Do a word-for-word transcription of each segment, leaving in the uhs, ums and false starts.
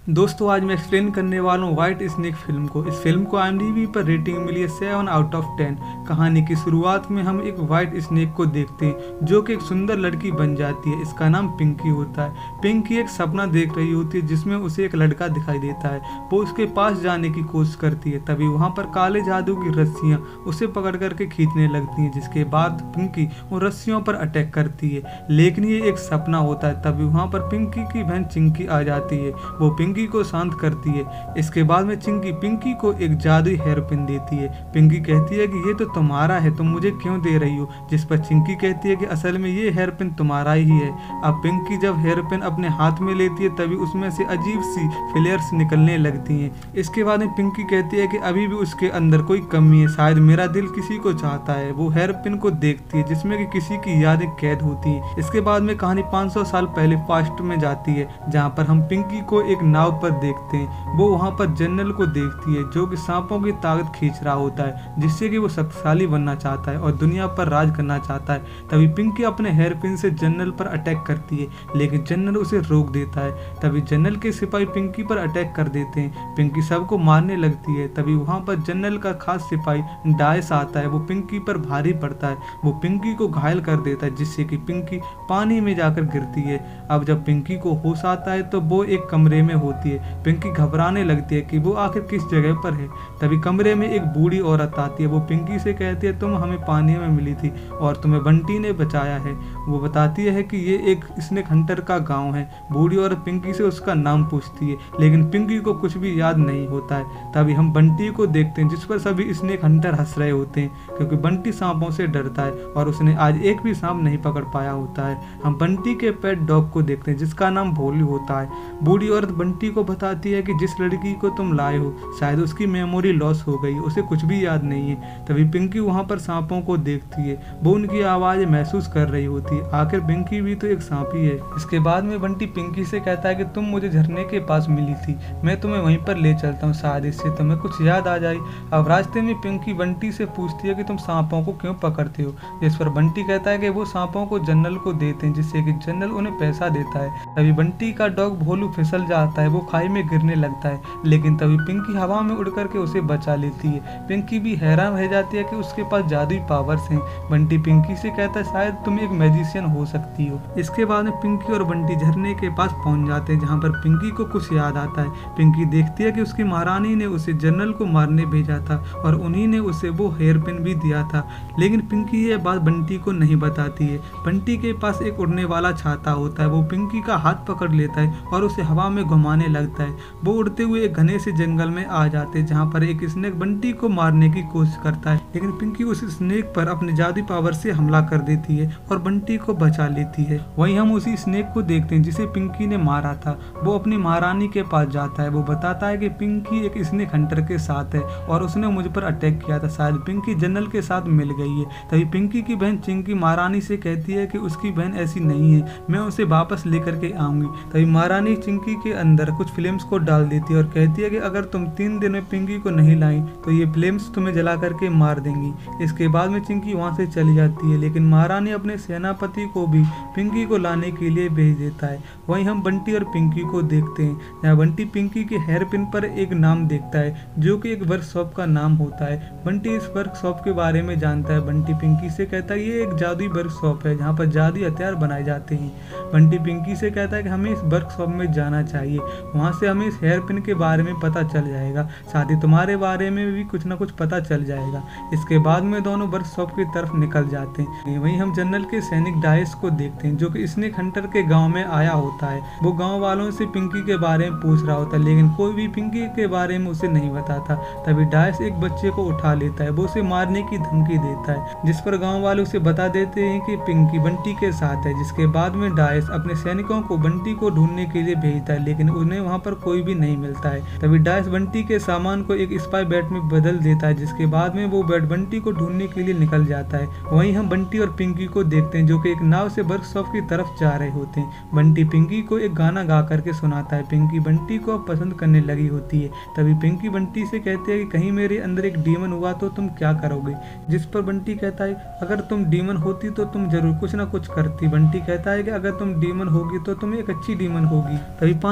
दोस्तों आज मैं एक्सप्लेन करने वाला हूँ व्हाइट स्नेक फिल्म को। इस फिल्म को आईएमडीबी पर रेटिंग मिली है सेवन आउट ऑफ टेन। कहानी की शुरुआत में हम एक व्हाइट स्नेक को देखते हैं जो कि एक सुंदर लड़की बन जाती है। इसका नाम पिंकी होता है। पिंकी एक सपना देख रही होती है जिसमें उसे एक लड़का दिखाई देता है। वो उसके पास जाने की कोशिश करती है, तभी वहाँ पर काले जादू की रस्सियाँ उसे पकड़ करके खींचने लगती हैं, जिसके बाद पिंकी उन रस्सियों पर अटैक करती है। लेकिन ये एक सपना होता है। तभी वहाँ पर पिंकी की बहन चिंकी आ जाती है। वो पिंकी को शांत करती है। इसके बाद में चिंकी पिंकी को एक जादुई हेयर पिन देती है। पिंकी कहती है कि ये तो तुम्हारा है, तुम मुझे क्यों दे रही हो? जिस पर चिंकी कहती है कि असल में ये हेयर पिन तुम्हारा ही है। अब पिंकी जब हेयर पिन अपने हाथ में लेती है तभी उसमें से अजीब सी फ्लेयर्स निकलने लगती हैं। इसके बाद में पिंकी कहती है कि अभी भी उसके अंदर कोई कमी है, शायद मेरा दिल किसी को चाहता है। वो हेयर पिन को देखती है जिसमें कि किसी की यादें कैद होती हैं। इसके बाद में कहानी पाँच सौ साल पहले पास्ट में जाती है, जहाँ पर हम पिंकी को एक नाव पर देखते हैं। वो वहाँ पर जनरल को देखती है जो कि सांपों की ताकत खींच रहा होता है, जिससे कि वो शक्तिशाली बनना चाहता है और दुनिया पर राज करना चाहता है। तभी पिंकी अपने हेयर पिन से जनरल पर अटैक करती है, लेकिन जनरल उसे रोक देता है। तभी जनरल के सिपाही पिंकी पर अटैक कर देते हैं। पिंकी सबको मारने लगती है। तभी वहाँ पर जनरल का खास सिपाही डायस आता है। वो पिंकी पर भारी पड़ता है। वो पिंकी को घायल कर देता है, जिससे कि पिंकी पानी में जाकर गिरती है। अब जब पिंकी को होश आता है तो वो एक कमरे में होती है। पिंकी घबराने लगती है कि वो आखिर किस जगह पर है। तभी कमरे में एक बूढ़ी औरत आती है। वो पिंकी से कहती है तुम हमें पानी में मिली थी और तुम्हें बंटी ने बचाया है। वो बताती है कि ये एक स्नेक हंटर का गांव है। बूढ़ी औरत पिंकी से उसका नाम पूछती है, लेकिन पिंकी को कुछ भी याद नहीं होता है। तभी हम बंटी को देखते हैं, जिस पर सभी स्नेक हंटर हंस रहे होते हैं, क्योंकि बंटी सांपों से डरता है और उसने आज एक भी सांप नहीं पकड़ पाया होता है। हम बंटी के पेट डॉग को देखते हैं जिसका नाम भोलू होता है। बूढ़ी औरत बंटी को बताती है कि जिस लड़की को तुम लाए हो शायद उसकी मेमोरी लॉस हो गई, उसे कुछ भी याद नहीं है। तभी पिंकी वहाँ पर सांपों को देखती है। वो उनकी आवाज़ महसूस कर रही होती है। आखिर पिंकी भी तो एक सांप ही है। इसके बाद में बंटी पिंकी से कहता है कि तुम मुझे झरने के पास मिली थी, मैं तुम्हें वहीं पर ले चलता हूँ, शायद इससे तुम्हें कुछ याद आ जाए। अब रास्ते में पिंकी बंटी से पूछती है कि तुम सांपों को क्यों पकड़ते हो, जिस पर बंटी कहता है कि वो सांपों को जनरल को देते हैं, जिससे कि जनरल उन्हें पैसा देता है। तभी बंटी का डॉग भोलू फिसल जाता है। वो खाई में गिरने लगता है, लेकिन तभी पिंकी हवा में उड़ करके उसे बचा लेती है। पिंकी भी हैरान रह जाती है कि उसके पास जादुई पावर्स हैं। बंटी पिंकी से कहता है शायद तुम एक मैजिशियन हो सकती हो। इसके बाद में पिंकी और बंटी झरने के पास पहुंच जाते हैं, जहां पर पिंकी को कुछ याद आता है। पिंकी देखती है कि उसकी महारानी ने उसे जनरल को मारने भेजा था और उन्हीं ने उसे वो हेयर पिन भी दिया था, लेकिन पिंकी ये बात बंटी को नहीं बताती है। बंटी के पास एक उड़ने वाला छाता होता है। वो पिंकी का हाथ पकड़ लेता है और उसे हवा में घुमाने लगता है। वो उड़ते हुए एक घने से जंगल में आ जाते हैं, जहाँ पर एक स्नेक बंटी को मारने की कोशिश करता है, लेकिन पिंकी उस स्नेक पर अपने जादुई पावर से हमला कर देती है और बंटी को बचा लेती है। वहीं हम उसी स्नेक को देखते हैं जिसे पिंकी ने मारा था। वो अपनी महारानी के पास जाता है। वो बताता है कि पिंकी एक स्नेक हंटर के साथ है और उसने मुझ पर अटैक किया था, शायद पिंकी जनरल के साथ मिल गई है। तभी पिंकी की बहन चिंकी महारानी से कहती है कि उसकी बहन ऐसी नहीं है, मैं उसे वापस लेकर के आऊंगी। तभी महारानी चिंकी के अंदर कुछ फ्लेम्स को डाल देती है और कहती है कि अगर तुम तीन दिन में पिंकी को नहीं लाई तो ये फ्लेम्स तुम्हें जला करके मार देंगी। इसके बाद में चिंकी वहां से चली जाती है, लेकिन महारानी अपने सेनापति को भी पिंकी को लाने के लिए भेज देता है। वहीं हम बंटी और पिंकी को देखते हैं, जहाँ बंटी पिंकी के हेयर पिन पर एक नाम देखता है जो कि एक वर्कशॉप का नाम होता है। बंटी इस वर्कशॉप के बारे में जानता है। बंटी पिंकी से कहता है ये एक जादुई वर्कशॉप है जहाँ पर जादुई हथियार बनाए जाते हैं। बंटी पिंकी से कहता है कि हमें इस वर्कशॉप में जाना चाहिए, वहाँ से हमें इस हेयर पिन के बारे में पता चल जाएगा, साथ ही तुम्हारे बारे में भी कुछ ना कुछ पता चल जाएगा। इसके बाद में दोनों वर्कशॉप की तरफ निकल जाते हैं। वहीं हम जनरल के सैनिक डायस को देखते हैं जो कि स्नेक हंटर के गांव में आया होता है। वो गांव वालों से पिंकी के बारे में पूछ रहा होता है, लेकिन कोई भी पिंकी के बारे में उसे नहीं बताता। तभी डायस एक बच्चे को उठा लेता है। वो उसे मारने की धमकी देता है, जिस पर गाँव वाले उसे बता देते हैं कि पिंकी बंटी के साथ है। जिसके बाद में डायस अपने सैनिकों को बंटी को ढूंढने के लिए भेजता है, लेकिन उन्हें वहाँ पर कोई भी नहीं मिलता है। तभी डायस बंटी के सामान को एक स्पाई बैट में बदल देता है, जिसके बाद में वो बैट बंटी को ढूंढने के लिए निकल जाता है। वहीं हम बंटी और पिंकी को देखते हैं जो कि एक नाव से वर्कशॉप की तरफ जा रहे होते हैं। बंटी पिंकी को एक गाना गा करके सुनाता है। पिंकी बंटी को पसंद करने लगी होती है। तभी पिंकी बंटी से कहती है कि कहीं मेरे अंदर एक डीमन हुआ तो तुम क्या करोगे, जिस पर बंटी कहता है अगर तुम डीमन होती तो तुम जरूर कुछ ना कुछ करती। बंटी कहता है कि अगर तुम डीमन होगी तो तुम एक अच्छी डीमन होगी। तभी पानी में से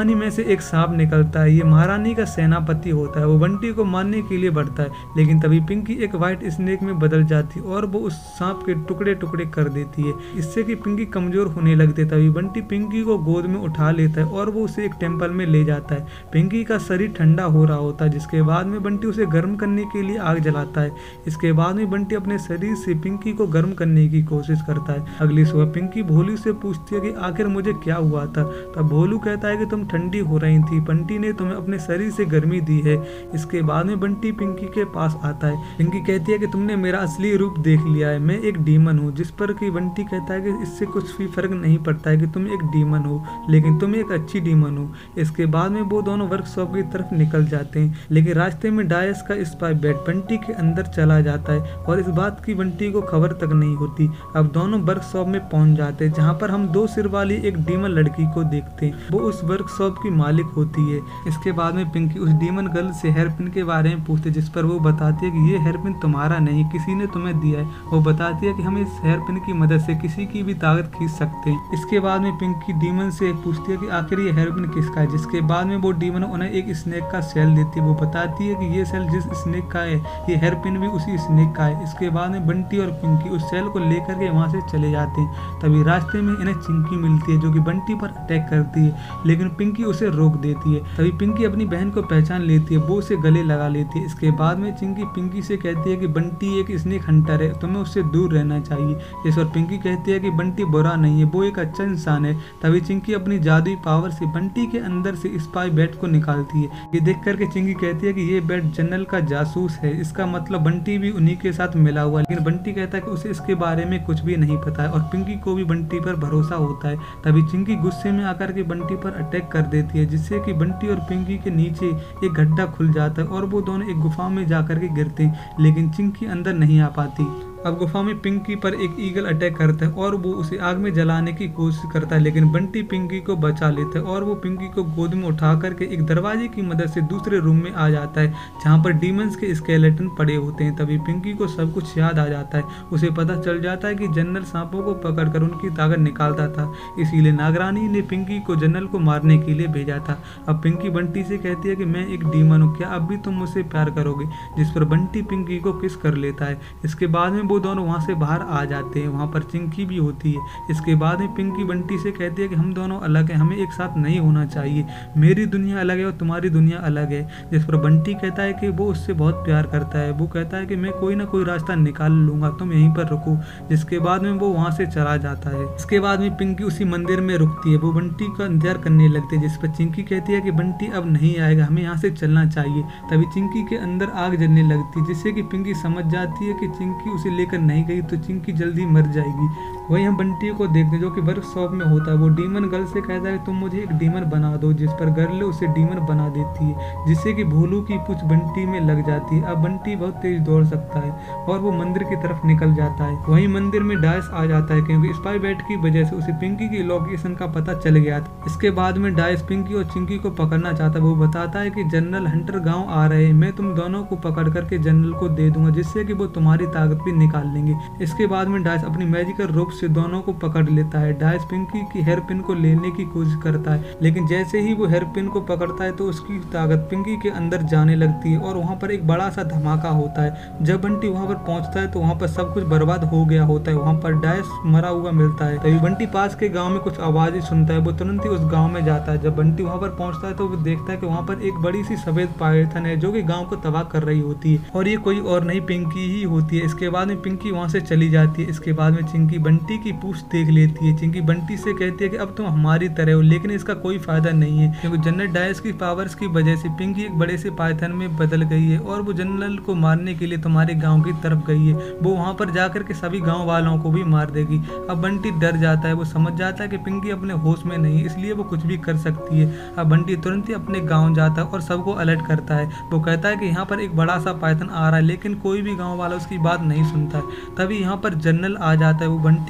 एक सांप निकलता है। ये महारानी का सेनापति होता है। वो बंटी को मारने के लिए बढ़ता है, लेकिन तभी पिंकी एक व्हाइट स्नेक में बदल जाती है और वो उस सांप के टुकड़े टुकड़े कर देती है, इससे कि पिंकी कमजोर होने लगती है। तभी बंटी पिंकी को गोद में उठा लेता है और वो उसे एक टेम्पल में ले जाता है। पिंकी का शरीर ठंडा हो रहा होता है, जिसके बाद में बंटी उसे गर्म करने के लिए आग जलाता है। इसके बाद में बंटी अपने शरीर से पिंकी को गर्म करने की कोशिश करता है। अगली सुबह पिंकी भोलू से पूछती है कि आखिर मुझे क्या हुआ था। तब भोलू कहता है कि तुम ठंडी हो रही थी, बंटी ने तुम्हें अपने शरीर से गर्मी दी है। इसके बाद में बंटी पिंकी के पास आता है। पिंकी कहती है कि तुमने मेरा असली रूप देख लिया है, मैं एक डीमन हूँ। जिस पर कि बंटी कहता है कि इससे कुछ भी फर्क नहीं पड़ता है कि तुम एक डीमन हो, लेकिन तुम एक अच्छी डीमन हो। इसके बाद में वो दोनों वर्कशॉप की तरफ निकल जाते हैं, लेकिन रास्ते में डायस का स्पाई बेट बंटी के अंदर चला जाता है और इस बात की बंटी को खबर तक नहीं होती। अब दोनों वर्कशॉप में पहुंच जाते हैं, जहां पर हम दो सिर वाली एक डीमन लड़की को देखते हैं। वो उस वर्कशॉप की मालिक होती है। इसके बाद में पिंकी उस डीमन गर्ल से हेयरपिन के बारे में पूछते, जिस पर वो बताती है कि ये हेयरपिन तुम्हारा नहीं, किसी ने तुम्हें दिया है। वो बताती है कि हम इस हेयरपिन की मदद से किसी की भी ताकत खींच सकते हैं। इसके बाद में पिंकी डीमन से पूछती है कि आखिर ये हेयरपिन किसका है, जिसके बाद में वो डीमन उन्हें एक स्नेक का सेल देती है। वो बताती है कि ये सेल जिस स्नेक का है, ये हेयरपिन भी उसी स्नेक का है। इसके बाद में बंटी और पिंकी उस सेल को लेकर के वहां से चले जाते हैं। तभी रास्ते में इन्हें चिंकी मिलती है, जो कि बंटी पर अटैक करती है, लेकिन पिंकी उसे रोक देती है। तभी पिंकी अपनी बहन को पहचान लेती है, वो उसे गले लगा लेती है। इसके बाद में चिंकी पिंकी से कहती है कि बंटी एक स्नेक हंटर है, तुम्हें उससे दूर रहना चाहिए। इस पर पिंकी कहती है कि बंटी बुरा नहीं है, वो एक अच्छा इंसान है। तभी चिंकी अपनी जादुई पावर से बंटी के अंदर से स्पाई बैट को निकालती है। ये देख करके चिंकी कहती है कि ये बैट जनरल का जासूस है, इसका मतलब बंटी भी उन्हीं के साथ मिला हुआ है। लेकिन बंटी कहता है कि उसे इसके बारे में कुछ भी नहीं पता है और पिंकी को भी बंटी पर भरोसा होता है। तभी चिंकी गुस्से में आकर के बंटी पर अटैक कर देती है, जिससे कि बंटी और पिंकी के नीचे एक गड्ढा खुल जाता है और वो दोनों एक गुफा में जाकर के गिरते हैं, लेकिन चिंकी अंदर नहीं आ पाती। अब गुफा में पिंकी पर एक ईगल अटैक करता है और वो उसे आग में जलाने की कोशिश करता है, लेकिन बंटी पिंकी को बचा लेता है और वो पिंकी को गोद में उठा करके एक दरवाजे की मदद से दूसरे रूम में आ जाता है, जहाँ पर डीमंस के स्केलेटन पड़े होते हैं। तभी पिंकी को सब कुछ याद आ जाता है। उसे पता चल जाता है कि जनरल सांपों को पकड़कर उनकी ताकत निकालता था, इसीलिए नागरानी ने पिंकी को जनरल को मारने के लिए भेजा था। अब पिंकी बंटी से कहती है कि मैं एक डीमन हूँ, क्या अब भी तुम मुझसे प्यार करोगे, जिस पर बंटी पिंकी को किस कर लेता है। इसके बाद में वो दोनों वहां से बाहर आ जाते हैं। वहां पर चिंकी भी होती है। इसके बाद में पिंकी बंटी से कहती है कि हम दोनों अलग हैं, हमें एक साथ नहीं होना चाहिए, मेरी दुनिया अलग है और तुम्हारी दुनिया अलग है। जिस पर बंटी कहता है कि वो उससे बहुत प्यार करता है। वो कहता है कि मैं कोई ना कोई रास्ता निकाल लूंगा, तुम यहीं पर रुको। जिसके बाद में वो वहां से चला जाता है। इसके बाद में पिंकी उसी मंदिर में रुकती है। वो बंटी का इंतजार करने लगती है, जिस पर चिंकी कहती है कि बंटी अब नहीं आएगा, हमें यहाँ से चलना चाहिए। तभी चिंकी के अंदर आग जलने लगती है, जिससे कि पिंकी समझ जाती है कि चिंकी उसे लेकर नहीं गई तो चिंकी जल्दी मर जाएगी। वही हम बंटी को देखते हैं, जो कि वर्कशॉप में होता है। वो डीमन गर्ल से कहता है तुम मुझे एक डीमन बना दो, जिस पर गर्ल उसे डीमन बना देती है, जिससे कि भोलू की पूंछ बंटी में लग जाती है। अब बंटी बहुत तेज दौड़ सकता है और वो मंदिर की तरफ निकल जाता है। वही मंदिर में डायस आ जाता है, क्योंकि स्पाई बैट की वजह से उसे पिंकी की लोकेशन का पता चल गया था। इसके बाद में डायस पिंकी और चिंकी को पकड़ना चाहता है। वो बताता है कि जनरल हंटर गाँव आ रहे हैं, मैं तुम दोनों को पकड़ करके जनरल को दे दूंगा, जिससे कि वो तुम्हारी ताकत भी निकाल लेंगे। इसके बाद में डायस अपनी मैजिकल रोप से दोनों को पकड़ लेता है। डायस पिंकी की हेयर पिन को लेने की कोशिश करता है, लेकिन जैसे ही वो हेयर पिन को पकड़ता है तो उसकी ताकत पिंकी के अंदर जाने लगती है और वहाँ पर एक बड़ा सा धमाका होता है। जब बंटी वहाँ पर पहुँचता है तो वहाँ पर सब कुछ बर्बाद हो गया होता है। वहाँ पर डायस मरा हुआ मिलता है। तभी बंटी पास के गाँव में कुछ आवाजें सुनता है। वो तुरंत ही उस गाँव में जाता है। जब बंटी वहाँ पर पहुँचता है तो वो देखता है कि वहाँ पर एक बड़ी सी सफेद पायथन है, जो कि गाँव को तबाह कर रही होती है, और ये कोई और नहीं पिंकी ही होती है। इसके बाद में पिंकी वहाँ से चली जाती है। इसके बाद में चिंकी बंटी की पूंछ देख लेती है। चिंकी बंटी से कहती है कि अब तुम हमारी तरह हो, लेकिन इसका कोई फायदा नहीं है, क्योंकि जनरल डायस की पावर्स की वजह से पिंकी एक बड़े से पायथन में बदल गई है और वो जनरल को मारने के लिए तुम्हारे गांव की तरफ गई है। वो वहां पर जाकर के सभी गांव वालों को भी मार देगी। अब बंटी डर जाता है। वो समझ जाता है कि पिंकी अपने होश में नहीं, इसलिए वो कुछ भी कर सकती है। अब बंटी तुरंत ही अपने गाँव जाता है और सबको अलर्ट करता है। वो कहता है कि यहाँ पर एक बड़ा सा पायथन आ रहा है, लेकिन कोई भी गाँव वाला उसकी बात नहीं सुनता है। तभी यहाँ पर जनरल आ जाता है। वो बंटी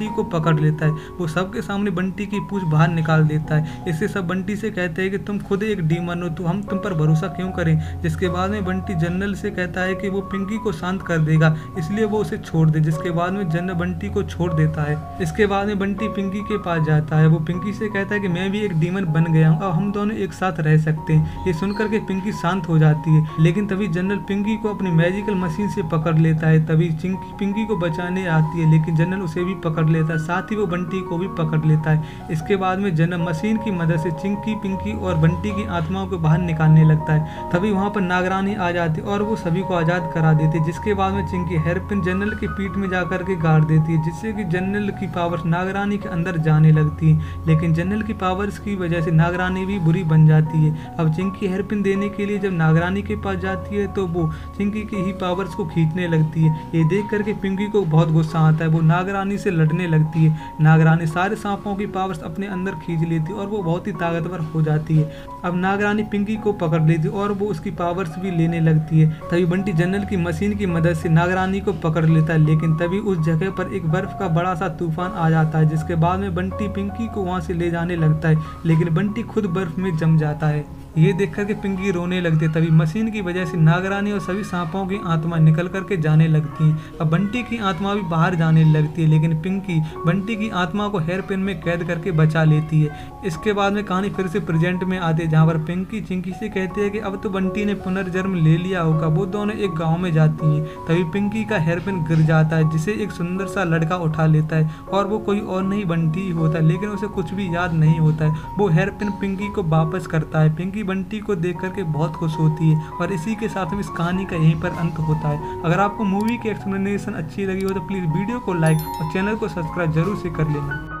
बंटी को पकड़ लेता है। वो सबके सामने बंटी की पूंछ बाहर निकाल देता है। इससे सब बंटी से कहते हैं कि तुम खुद एक डीमन हो, तो हम तुम पर भरोसा क्यों करें। जिसके बाद में बंटी जनरल से कहता है कि वो पिंकी को शांत कर देगा, इसलिए वो उसे छोड़ दे। जिसके बाद में जनरल बंटी को छोड़ देता है। इसके बाद में बंटी पिंकी के पास जाता है। वो पिंकी से कहता है कि मैं भी एक डीमन बन गया हूँ, अब हम दोनों एक साथ रह सकते हैं। ये सुनकर के पिंकी शांत हो जाती है, लेकिन तभी जनरल पिंकी को अपनी मैजिकल मशीन से पकड़ लेता है। तभी चिंकी पिंकी को बचाने आती है, लेकिन जनरल उसे भी पकड़ लेता है, साथ ही वो बंटी को भी पकड़ लेता है। इसके बाद में जनरल मशीन की मदद से चिंकी, पिंकी और बंटी की आत्माओं को बाहर निकालने लगता है। तभी वहाँ पर नागरानी आ जाती है और वो सभी को आजाद करा देती है। जिसके बाद में चिंकी हेयरपिन जनरल की पीठ में जाकर के गाड़ देती है, जिससे कि जनरल की पावर्स नागरानी के अंदर जाने लगती है। लेकिन जनरल की पावर्स की वजह से नागरानी भी बुरी बन जाती है। अब चिंकी हेयरपिन देने के लिए जब नागरानी के पास जाती है तो वो चिंकी की ही पावर्स को खींचने लगती है। ये देख करके पिंकी को बहुत गुस्सा आता है। वो नागरानी से लड़ने लगती है। नागरानी सारे सांपों की पावर्स अपने अंदर खींच लेती है और वो बहुत ही ताकतवर हो जाती है। अब नागरानी पिंकी को पकड़ लेती है और वो उसकी पावर्स भी लेने लगती है। तभी बंटी जनरल की मशीन की मदद से नागरानी को पकड़ लेता है, लेकिन तभी उस जगह पर एक बर्फ का बड़ा सा तूफान आ जाता है। जिसके बाद में बंटी पिंकी को वहां से ले जाने लगता है, लेकिन बंटी खुद बर्फ में जम जाता है। ये देखकर के पिंकी रोने लगती है। तभी मशीन की वजह से नागरानी और सभी सांपों की आत्मा निकल करके जाने लगती हैं। अब बंटी की आत्मा भी बाहर जाने लगती है, लेकिन पिंकी बंटी की आत्मा को हेयरपिन में कैद करके बचा लेती है। इसके बाद में कहानी फिर से प्रेजेंट में आती है, जहाँ पर पिंकी चिंकी से कहती है कि अब तो बंटी ने पुनर्जन्म ले लिया होगा। वो दोनों एक गाँव में जाती हैं। तभी पिंकी का हेयरपिन गिर जाता है, जिसे एक सुंदर सा लड़का उठा लेता है और वो कोई और नहीं बंटी ही होता है, लेकिन उसे कुछ भी याद नहीं होता है। वो हेयरपिन पिंकी को वापस करता है। पिंकी बंटी को देख करके बहुत खुश होती है और इसी के साथ में इस कहानी का यहीं पर अंत होता है। अगर आपको मूवी की एक्सप्लेनेशन अच्छी लगी हो तो प्लीज़ वीडियो को लाइक और चैनल को सब्सक्राइब जरूर से कर लेना।